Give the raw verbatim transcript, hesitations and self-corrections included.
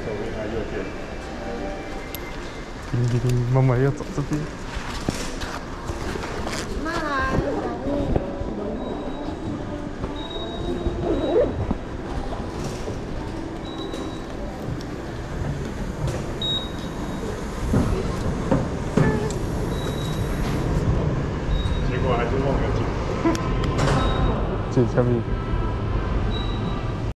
边还右边。 叮叮叮，妈妈要走这边。 妈妈， 结果还是忘了紧。 这下面。